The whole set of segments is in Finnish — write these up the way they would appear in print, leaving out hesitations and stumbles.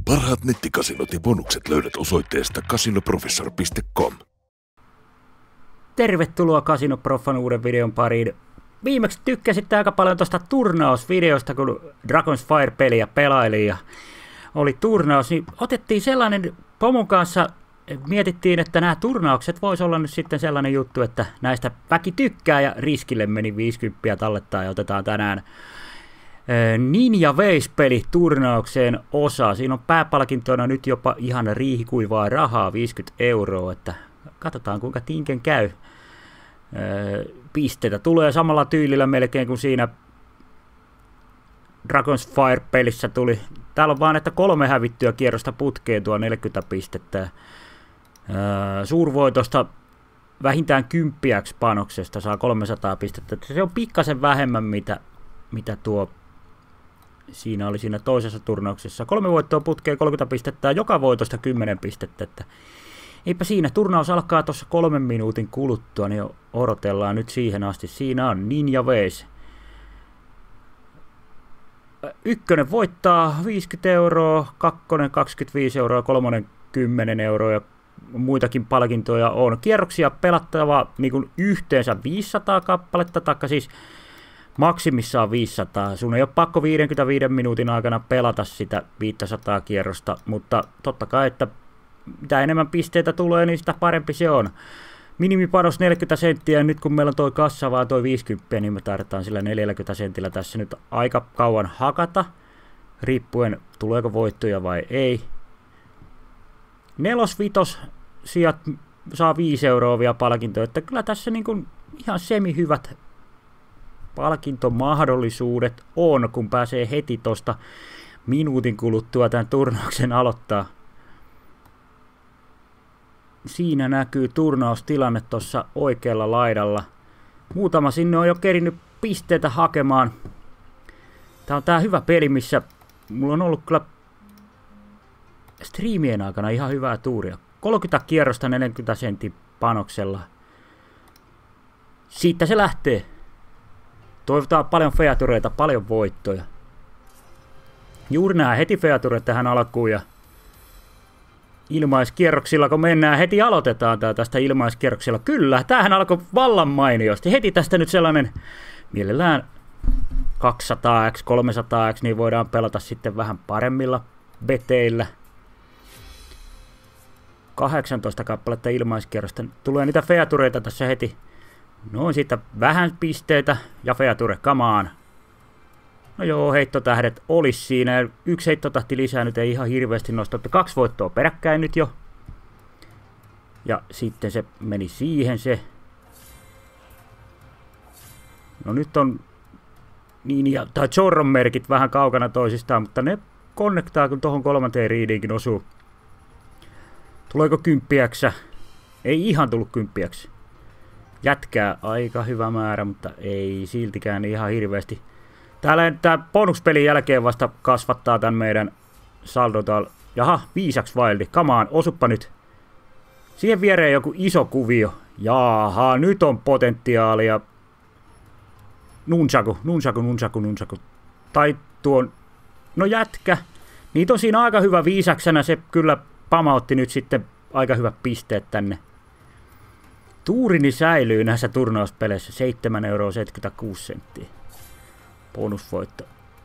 Parhaat nettikasinot ja bonukset löydät osoitteesta casinoprofessor.com. Tervetuloa Casinoproffan uuden videon pariin. Viimeksi tykkäsitte aika paljon tuosta turnausvideosta, kun Dragon's Fire-peliä pelailin ja oli turnaus, niin otettiin sellainen pomon kanssa, mietittiin, että nämä turnaukset voisi olla nyt sitten sellainen juttu, että näistä väki tykkää ja riskille meni 50 tallettaa ja otetaan tänään Ninja Ways-peli turnaukseen osa. Siinä on pääpalkintona nyt jopa ihan riihikuivaa rahaa, 50 €, että katsotaan kuinka tinken käy. Pisteitä tulee samalla tyylillä melkein kuin siinä Dragon's Fire-pelissä tuli. Täällä on vaan, että 3 hävittyä kierrosta putkeen tuo 40 pistettä. Suurvoitosta vähintään 10 panoksesta saa 300 pistettä. Se on pikkasen vähemmän, mitä tuo siinä oli siinä toisessa turnauksessa. 3 voittoa putkeen 30 pistettä ja joka voitosta 10 pistettä. Että eipä siinä, turnaus alkaa tuossa 3 minuutin kuluttua, niin odotellaan nyt siihen asti. Siinä on Ninja Ways. Ykkönen voittaa 50 €, kakkonen 25 €, kolmonen 10 € ja muitakin palkintoja on. Kierroksia pelattava niin kuin yhteensä 500 kappaletta, taikka siis maksimissaan 500. Sun ei ole pakko 55 minuutin aikana pelata sitä 500 kierrosta, mutta totta kai, että mitä enemmän pisteitä tulee, niin sitä parempi se on. Minimipanos 40 senttiä, ja nyt kun meillä on toi kassa vaan toi 50, niin me tarvitaan sillä 40 sentillä tässä nyt aika kauan hakata, riippuen tuleeko voittoja vai ei. 4-5 sijat saa 5 € vielä palkintoja, että kyllä tässä niin kuin ihan semi-hyvät palkintomahdollisuudet on, kun pääsee heti tosta minuutin kuluttua tämän turnauksen aloittaa. Siinä näkyy turnaustilanne tuossa oikealla laidalla. Muutama sinne on jo kerinyt pisteitä hakemaan. Tää on tää hyvä peli, missä mulla on ollut kyllä striimien aikana ihan hyvää tuuria. 30 kierrosta 40 sentin panoksella. Siitä se lähtee. Toivotaan paljon featureita, paljon voittoja. Juuri nää heti featureet tähän alkuun ja ilmaiskierroksilla, kun mennään, heti aloitetaan tästä ilmaiskierroksilla. Kyllä, tämähän alkoi vallan mainiosti. Heti tästä nyt sellainen, mielellään 200x, 300x, niin voidaan pelata sitten vähän paremmilla beteillä. 18 kappaletta ilmaiskierrosta. Tulee niitä featureita tässä heti. Noin siitä vähän pisteitä ja feature, come on. No joo, heittotähdet olisi siinä. 1 heittotahti lisää nyt ei ihan hirveästi nostettu. 2 voittoa peräkkäin nyt jo. Ja sitten se meni siihen se. No nyt on Ninja tai Zorron merkit vähän kaukana toisistaan, mutta ne konnektaa, kun tuohon 3. riidiinkin osuu. Tuleeko 10? Ei ihan tullut 10. Jätkää aika hyvä määrä, mutta ei siltikään ihan hirveästi. Tää bonuspelin jälkeen vasta kasvattaa tän meidän saldotal. Jaha, 5x wildi. Come on, osuppa nyt. Siihen viereen joku iso kuvio. Jaha, nyt on potentiaalia. Nunchaku. Tai tuon, no jätkä. Niitä on siinä aika hyvä 5xnä. Se kyllä pamautti nyt sitten aika hyvät pisteet tänne. Tuurini säilyy näissä turnauspeleissä 7,76 €. Bonusvoitto.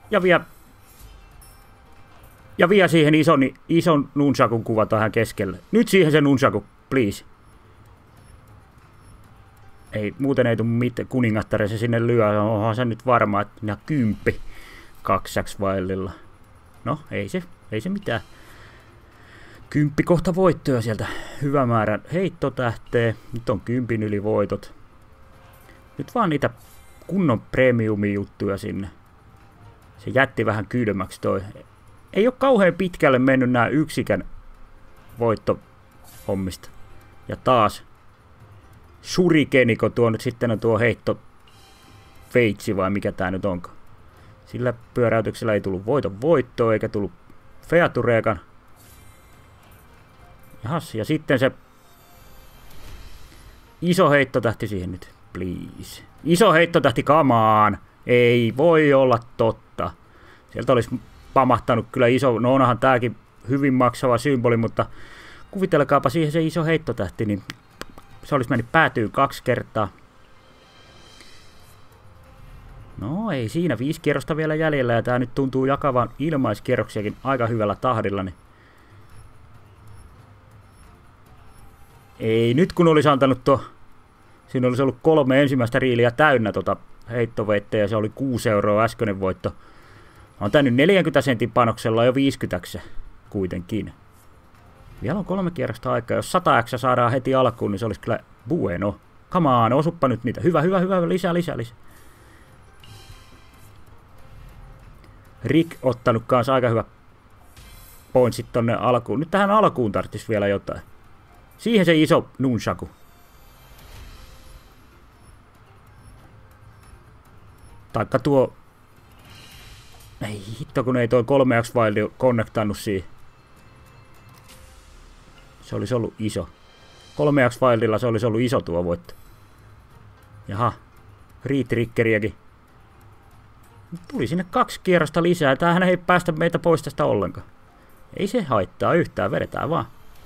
Ja vielä siihen ison nunchakun kuva tähän keskelle. Nyt siihen se nunchaku, please. Ei, muuten ei tule mitään kuningattare se sinne lyö. Onhan se nyt varma, että minä 10 2x vaillilla. No, ei se mitään. 10 kohta voittoja sieltä. Hyvä määrä heittotähteä. Nyt on 10 yli voitot. Nyt vaan niitä kunnon premium-juttuja sinne. Se jätti vähän kylmäksi toi. Ei ole kauhean pitkälle mennyt nämä yksikän voittohommista. Ja taas shurikeniko tuo nyt sitten on tuo heitto feitsi vai mikä tää nyt onko. Sillä pyöräytyksellä ei tullut voittoa eikä tullut featureekan. Jahas, ja sitten se iso heittotähti siihen nyt, please. Iso heittotähti, come on. Ei voi olla totta. Sieltä olisi pamahtanut kyllä iso, no onhan tääkin hyvin maksava symboli, mutta kuvitelkaapa siihen se iso heittotähti, niin se olisi mennyt päätyyn 2 kertaa. No ei siinä, 5 kierrosta vielä jäljellä ja tää nyt tuntuu jakavan ilmaiskierroksiakin aika hyvällä tahdilla. Niin ei nyt kun olisi antanut siinä olisi ollut 3 ensimmäistä riiliä täynnä heittoveittejä ja se oli 6 euroa äskeinen voitto. On tää nyt 40 sentin panoksella jo 50 kuitenkin. Vielä on 3 kierrosta aikaa. Jos 100 X saadaan heti alkuun, niin se olisi kyllä bueno. Come on, osuppa nyt niitä. Hyvä, lisää. Rick ottanut kanssa aika hyvä pointsit tonne alkuun. Nyt tähän alkuun tarvitsisi vielä jotain. Siihen se iso nunchaku. Taikka tuo... Ei hitto, kun ei toi 3X-vaili konnektannut siihen. Se olisi ollut iso. 3X-vaililla se olisi ollut iso tuo voitto. Jaha, riitrikkeriäkin. Tuli sinne 2 kierrosta lisää. Tämähän ei päästä meitä pois tästä ollenkaan. Ei se haittaa yhtään, vedetään vaan.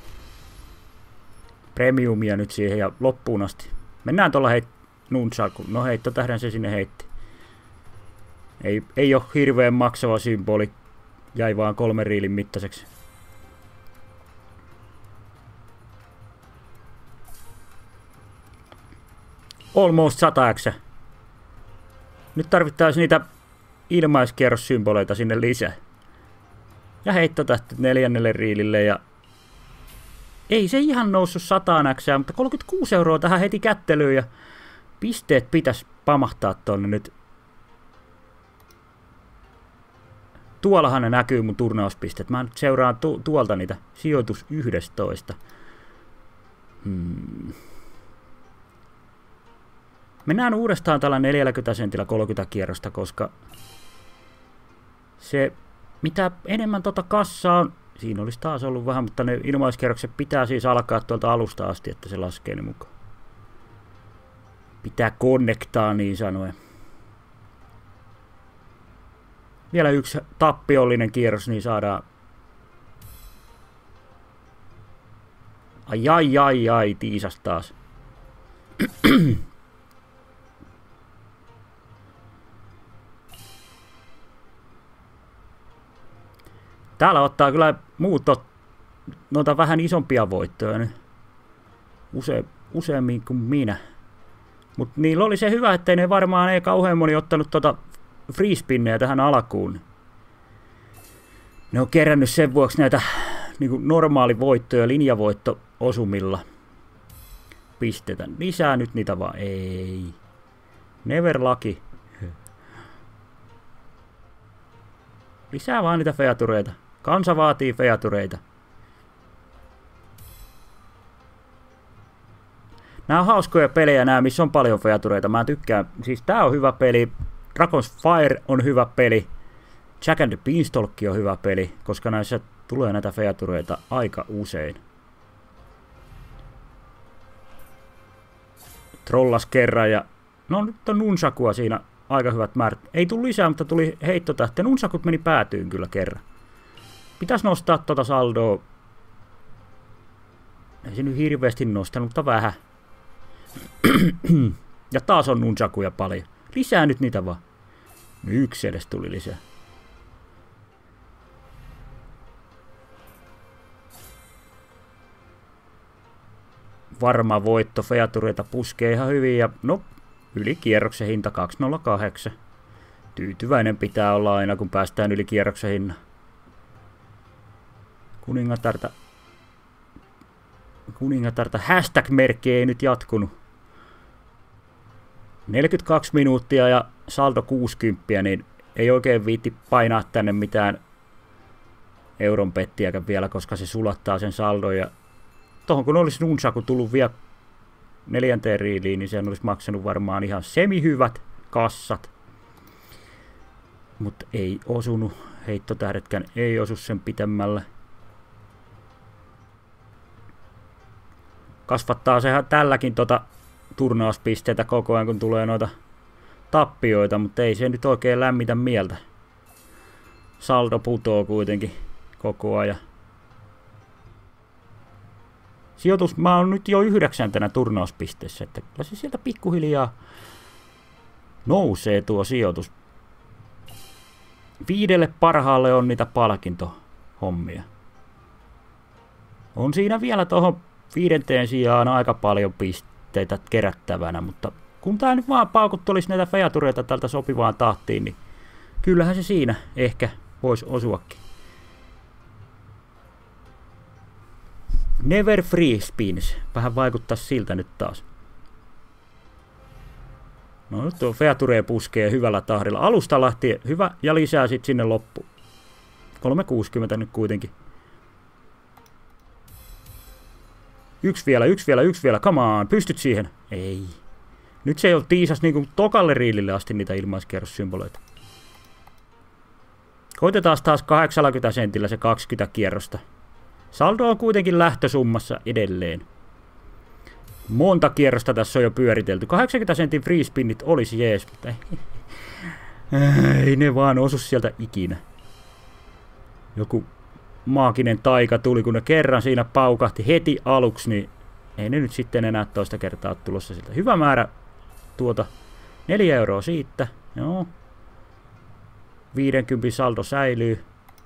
Premiumia nyt siihen ja loppuun asti. Mennään tuolla nunchakuun. No heittotähden se sinne heitti. Ei ole hirveän maksava symboli. Jäi vaan 3 riilin mittaiseksi. Almost 100 X. Nyt tarvittaisiin niitä ilmaiskierrossymboleita sinne lisää. Ja heittotähti 4. riilille ja... Ei se ihan noussut 100 X, mutta 36 euroa tähän heti kättelyyn ja pisteet pitäisi pamahtaa tonne nyt. Tuollahan ne näkyy mun turnauspisteet. Mä nyt seuraan tuolta niitä. Sijoitus 11. Mennään uudestaan tällä 40 sentillä 30 kierrosta, koska se, mitä enemmän kassaa on, siinä olisi taas ollut vähän, mutta ne ilmaiskierrokset pitää siis alkaa tuolta alusta asti, että se laskee ne mukaan. Pitää konnektaa niin sanoen. Vielä 1 tappiollinen kierros, niin saadaan... Ai, tiisas taas. Täällä ottaa kyllä muut noita vähän isompia voittoja nyt. Useammin kuin minä. Mutta niillä oli se hyvä, ettei ne varmaan ei kauhean moni ottanut freespinneja tähän alkuun. Ne on kerännyt sen vuoksi näitä niin normaalivoittoja linjavoitto-osumilla. Pistetä. Lisää nyt niitä vaan. Ei. Never lucky. Lisää vaan niitä featureita. Kansa vaatii featureita. Nämä on hauskoja pelejä, nämä missä on paljon featureita. Mä tykkään. Siis tää on hyvä peli. Dragon's Fire on hyvä peli. Jack and the Beanstalk on hyvä peli, koska näissä tulee näitä featureita aika usein. Trollas kerran ja... No nyt on nunchakua siinä aika hyvät määrät. Ei tullut lisää, mutta tuli heittotähti. Nunchakut meni päätyyn kyllä kerran. Pitäisi nostaa saldoa. Ei se nyt hirveästi nostanut, mutta vähän. Ja taas on nunchakuja paljon. Lisää nyt niitä vaan. 1 edes tuli lisää. Varma voitto, featureita puskee ihan hyvin ja no, yli kierroksen hinta 208. Tyytyväinen pitää olla aina, kun päästään yli kierroksen hinnan. Kuningatarta hashtag-merkki ei nyt jatkunut. 42 minuuttia ja saldo 60, niin ei oikein viitti painaa tänne mitään euron pettiäkään vielä, koska se sulattaa sen saldon. Ja tohon kun olisi nunchaku tullut vielä 4. riiliin, niin sen olisi maksanut varmaan ihan semihyvät kassat. Mutta ei osunut. Heittotähdetkään ei osu sen pitemmälle. Kasvattaa sehän tälläkin turnauspisteitä koko ajan, kun tulee noita tappioita, mutta ei se nyt oikein lämmitä mieltä. Saldo putoo kuitenkin koko ajan. Sijoitus, mä oon nyt jo 9. turnauspisteessä, että kyllä se sieltä pikkuhiljaa nousee tuo sijoitus. 5 parhaalle on niitä palkintohommia. On siinä vielä tuohon 5. sijaan aika paljon pisteitä kerättävänä, mutta kun tää nyt vaan paukuttelisi näitä featureita tältä sopivaan tahtiin, niin kyllähän se siinä ehkä voisi osuakin. Never free spins. Vähän vaikuttaa siltä nyt taas. No nyt tuo feature puskee hyvällä tahdilla. Alusta lähtien hyvä ja lisää sitten sinne loppuun. 360 nyt kuitenkin. Yksi vielä. Come on, pystyt siihen. Ei. Nyt se ei ole tiisas niin kuin tokalle riilille asti niitä ilmaiskierrossymboleita. Koitetaan taas 80 sentillä se 20 kierrosta. Saldo on kuitenkin lähtösummassa edelleen. Monta kierrosta tässä on jo pyöritelty. 80 sentin free spinnit olisi jees, mutta ei ne vaan osu sieltä ikinä. Joku maaginen taika tuli, kun ne kerran siinä paukahti heti aluksi, niin ei ne nyt sitten enää toista kertaa ole tulossa sieltä. Hyvä määrä tuota. 4 euroa siitä. Joo. 50 saldo säilyy.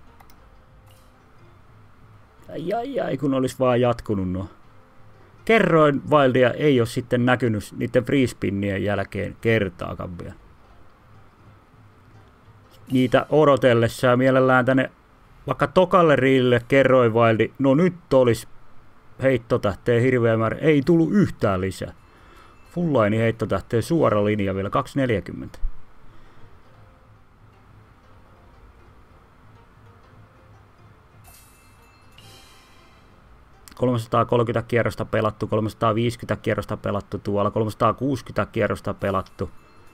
Ai, kun olisi vaan jatkunut nuo. Kerroin Wildia ei ole sitten näkynyt niiden freespinnien jälkeen kertaakaan vielä. Niitä odotellessa ja mielellään tänne vaikka tokalle riilille kerroin Wildi, no nyt olisi heittotähteen hirveä määrä, ei tullut yhtään lisää. Full line heittotähteen suora linja vielä 240. ...330 kierrosta pelattu, 350 kierrosta pelattu tuolla, 360 kierrosta pelattu.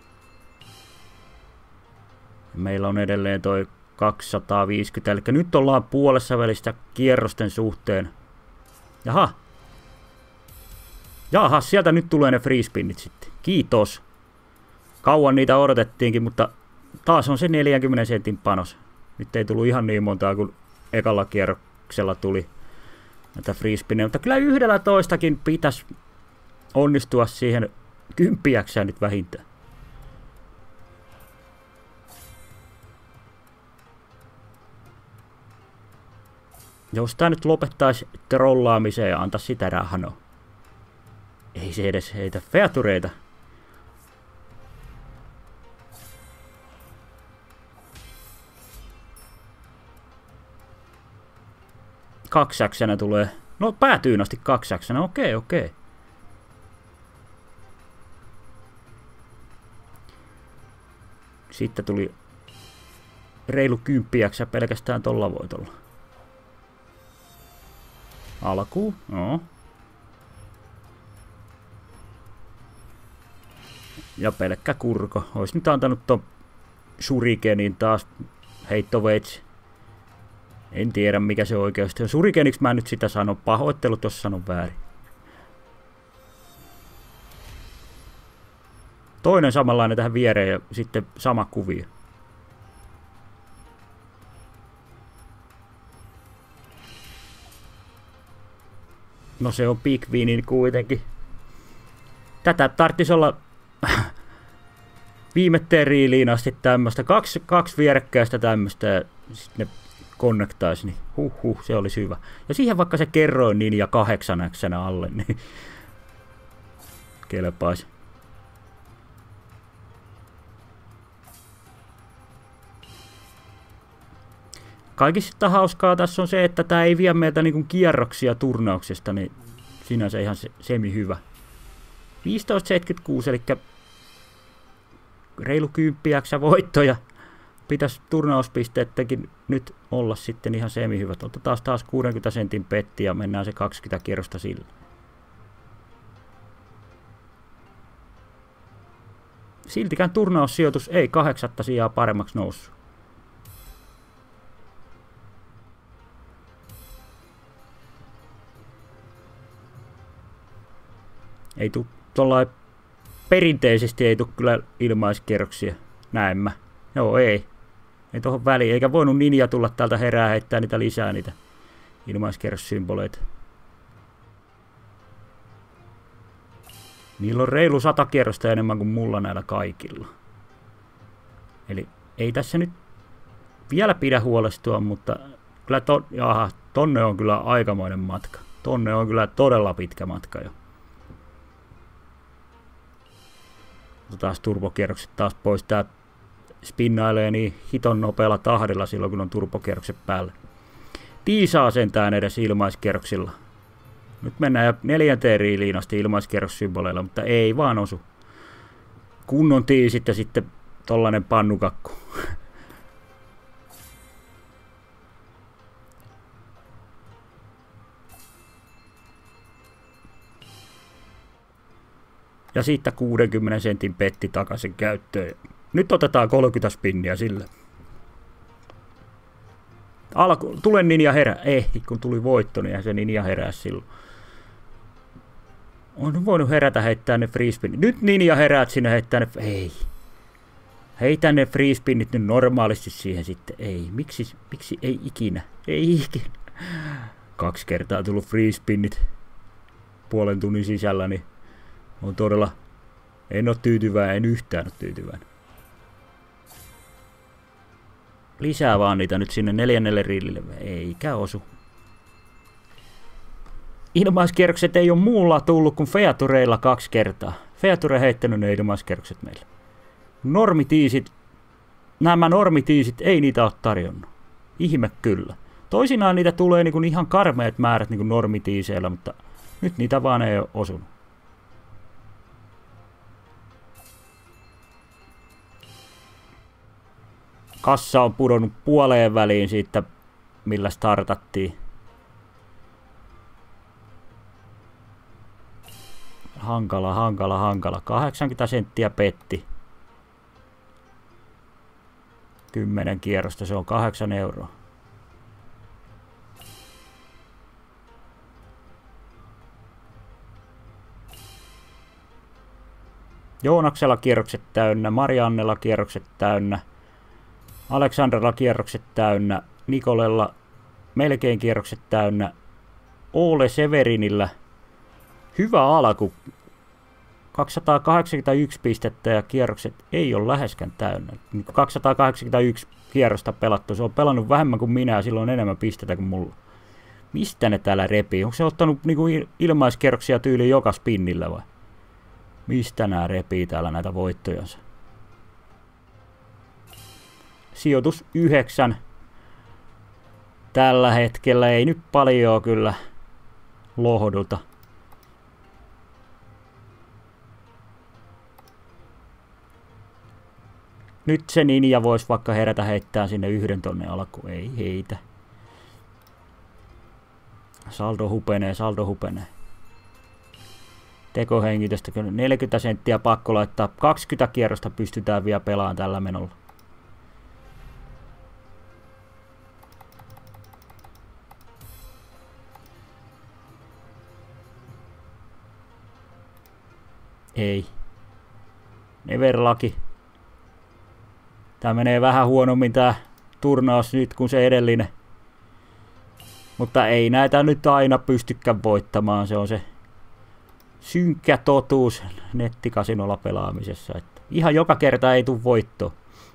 Meillä on edelleen toi 250, eli nyt ollaan puolessa välistä kierrosten suhteen. Jaha, sieltä nyt tulee ne free spinnit sitten. Kiitos. Kauan niitä odotettiinkin, mutta taas on se 40 sentin panos. Nyt ei tullut ihan niin montaa kuin ekalla kierroksella tuli näitä free spinneja, mutta kyllä 11kin pitäisi onnistua siihen 10 nyt vähintään. Jos tää nyt lopettaisi trollaamiseen ja antaisi sitä rahanoa. Ei se edes heitä featureita. Kaksaksena tulee. No päätyyn asti kaksaksena, okei. Sitten tuli reilu 10 pelkästään tolla voitolla. Alkuun, no. Ja pelkkä kurko. Ois nyt antanut ton shurikenin taas heittoveitsi. En tiedä mikä se oikeasti on. Shurikeniksi mä nyt sitä sanon. Pahoittelut jos sanon väärin. Toinen samanlainen tähän viereen ja sitten sama kuvio. No se on big winin kuitenkin. Tätä tarvitsisi olla viimetteen riiliin asti tämmöstä. Kaksi vierekkäistä tämmöstä ja sitten ne connectaisi, niin se olisi hyvä. Ja siihen vaikka se kerroin niin ja 8x alle, niin kelpaisi. Kaikista hauskaa tässä on se, että tämä ei vie meiltä niinku kierroksia turnauksesta, niin sinänsä ihan semi hyvä. 15,76, eli reilu 10 voittoja. Pitäisi turnauspisteittäkin nyt olla sitten ihan semi hyvät. Otetaan taas 60 sentin petti ja mennään se 20 kierrosta sillä. Siltikään turnaussijoitus ei 8 sijaa paremmaksi noussut. Ei tule tuollain perinteisesti ei tule kyllä ilmaiskierroksia. Näin mä. Joo, ei. Ei tohon väliin. Eikä voinut ninja tulla täältä herää heittää niitä lisää niitä ilmaiskierrossymboleita. Niillä on reilu 100 kierrosta enemmän kuin mulla näillä kaikilla. Eli ei tässä nyt vielä pidä huolestua, mutta kyllä tonne on kyllä aikamoinen matka. Tonne on kyllä todella pitkä matka jo. Taas turbokierrokset taas pois. Tää spinnailee niin hiton nopealla tahdilla silloin, kun on turbokierrokset päällä. Tiisaa sentään edes ilmaiskierroksilla. Nyt mennään jo 4. riiliin asti ilmaiskierrossymboleilla, mutta ei vaan osu. Kunnon tiisit ja sitten tollanen pannukakku. Ja siitä 60 sentin petti takaisin käyttöön. Nyt otetaan 30 spinniä sillä. Tule Ninja herää. Ei, kun tuli voitto, niin se Ninja herää silloin. On voinut herätä heittää ne free spinnit. Nyt Ninja heräät sinne heittää ne... Ei. Heitä ne free spinnit nyt normaalisti siihen sitten. Ei. Miksi ei ikinä? Ei ikinä. 2 kertaa tullut free spinnit puolen tunnin sisällä, niin on todella... En ole tyytyväinen, en yhtään ole tyytyväinen. Lisää vaan niitä nyt sinne 4. riilille. Eikä osu. Ilmaiskierrokset ei ole muulla tullut kuin Featureilla 2 kertaa. Feature heittänyt ne ilmaiskierrokset meille. Normitiisit. Nämä normitiisit ei niitä ole tarjonnut. Ihme kyllä. Toisinaan niitä tulee niin kuin ihan karmeet määrät niin kuin normitiiseillä, mutta nyt niitä vaan ei ole osunut. Kassa on pudonnut puoleen väliin siitä, millä startattiin. Hankala. 80 senttiä petti. 10 kierrosta, se on 8 euroa. Joonaksella kierrokset täynnä, Mariannella kierrokset täynnä, Aleksanderilla kierrokset täynnä, Nikolella melkein kierrokset täynnä, Ole Severinillä hyvä alku, 281 pistettä ja kierrokset ei ole läheskään täynnä. 281 kierrosta pelattu, se on pelannut vähemmän kuin minä ja silloin on enemmän pistettä kuin mulla. Mistä ne täällä repii? Onko se ottanut niinku ilmaiskierroksia tyyliin joka spinnillä vai? Mistä nämä repii täällä näitä voittojansa? Sijoitus 9. Tällä hetkellä ei nyt paljon kyllä lohduta. Nyt se Ninja voisi vaikka herätä heittää sinne 1 tonne alkuun. Ei heitä. Saldo hupenee. Tekohengitystä 40 senttiä pakko laittaa. 20 kierrosta pystytään vielä pelaamaan tällä menolla. Ei. Neverlucky. Tää menee vähän huonommin tää turnaus nyt kuin se edellinen. Mutta ei näitä nyt aina pystykään voittamaan. Se on se synkkä totuus nettikasinolla pelaamisessa. Että ihan joka kerta ei tule voittoa.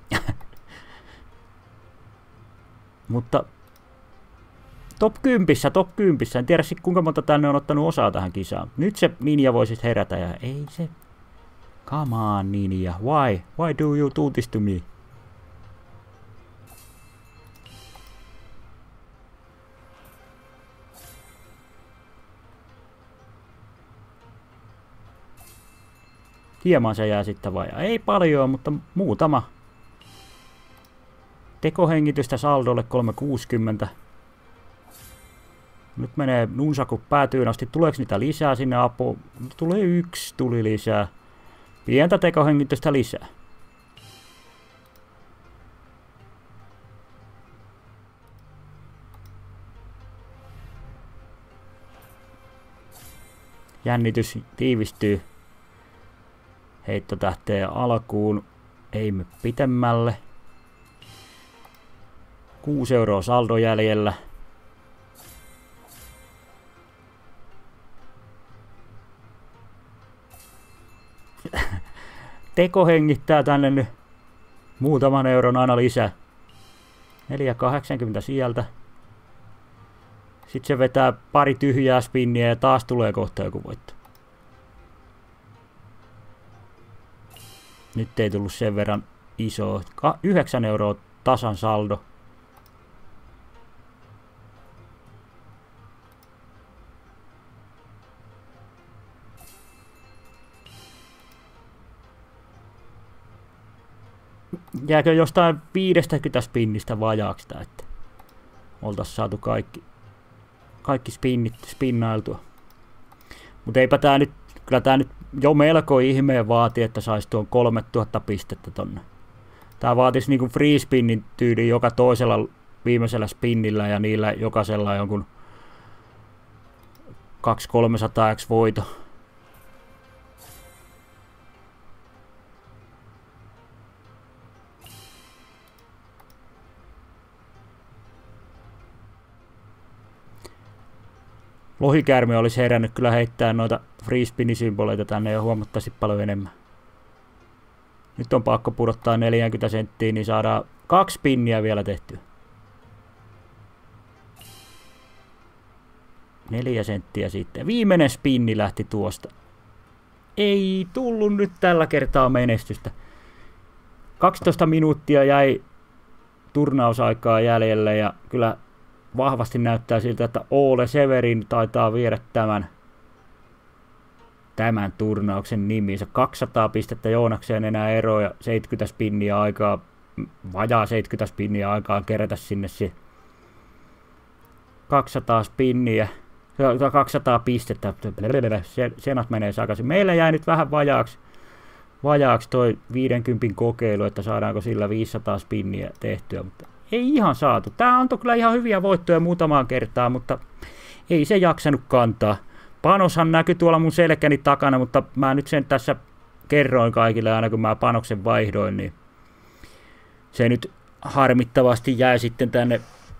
Mutta top 10. En tiedä kuinka monta tänne on ottanut osaa tähän kisaan. Nyt se Ninja voisi herätä ja ei se. Come on Ninja. Why do you do this to me? Hieman se jää sitten vajaa. Ei paljon, mutta muutama. Tekohengitystä saldolle 360. Nyt menee nunsaku päätyyn asti. Tuleeko niitä lisää sinne apuun? Tulee 1, tuli lisää. Pientä tekohengitystä lisää. Jännitys tiivistyy. Heittotähteen alkuun. Ei me pitemmälle. 6 euroa saldo jäljellä. teko hengittää tänne nyt muutaman euron aina lisää. 4,80 sieltä. Sitten se vetää pari tyhjää spinniä ja taas tulee kohta joku voitto. Nyt ei tullut sen verran isoa. 9 euroa tasan saldo. Jääkö jostain 50 spinnistä vajaaksi tää, että oltais saatu kaikki spinnit spinnailtua. Mutta eipä tää nyt, kyllä tää nyt jo melko ihmeen vaati, että saisi tuon 3000 pistettä tonne. Tää vaatis niinku free spinnin tyyli joka toisella viimeisellä spinnillä ja niillä jokaisella jonkun 200-300x voito. Lohikäärme olisi herännyt kyllä heittää noita free spinni-symboleita tänne jo huomattavasti paljon enemmän. Nyt on pakko pudottaa 40 senttiä, niin saadaan 2 spinniä vielä tehtyä. 4 senttiä sitten. Viimeinen spinni lähti tuosta. Ei tullut nyt tällä kertaa menestystä. 12 minuuttia jäi turnausaikaa jäljelle ja kyllä vahvasti näyttää siltä, että Ole Severin taitaa viedä tämän turnauksen nimiinsä. 200 pistettä Joonakseen enää eroa ja 70 spinniä aikaa, vajaa 70 spinniä aikaa kerätä sinne se 200 spinniä, 200 pistettä, senat menee sakaisin. Meillä jäi nyt vähän vajaaksi toi 50 kokeilu, että saadaanko sillä 500 spinniä tehtyä, mutta ei ihan saatu. Tää antoi kyllä ihan hyviä voittoja muutamaan kertaan, mutta ei se jaksanut kantaa. Panoshan näkyi tuolla mun selkäni takana, mutta mä nyt sen tässä kerroin kaikille aina kun mä panoksen vaihdoin, niin se nyt harmittavasti jäi sitten tänne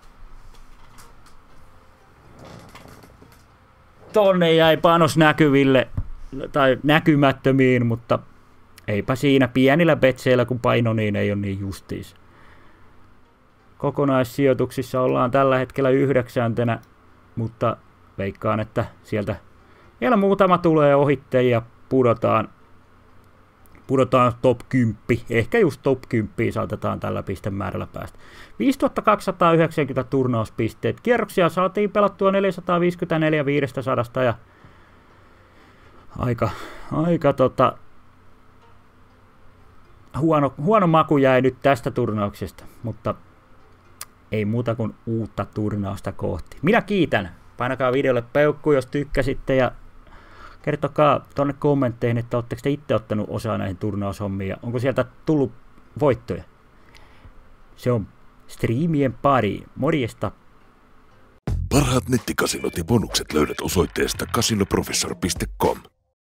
tonne jäi panos näkyville tai näkymättömiin, mutta eipä siinä pienillä betseillä kun paino niin ei ole niin justiis. Kokonaissijoituksissa ollaan tällä hetkellä 9, mutta veikkaan, että sieltä vielä muutama tulee ohitte ja pudotaan top 10. Ehkä just top 10 saatetaan tällä pistemäärällä päästä. 5290 turnauspisteet. Kierroksia saatiin pelattua 454 500 ja aika huono maku jäi nyt tästä turnauksesta, mutta ei muuta kuin uutta turnausta kohti. Minä kiitän. Painakaa videolle peukku, jos tykkäsitte ja kertokaa tonne kommentteihin, että oletteko te itse ottanut osaa näihin turnaushommiin ja onko sieltä tullut voittoja. Se on striimien pari. Morjesta! Parhaat nettikasinot ja bonukset löydät osoitteesta casinoprofessor.com.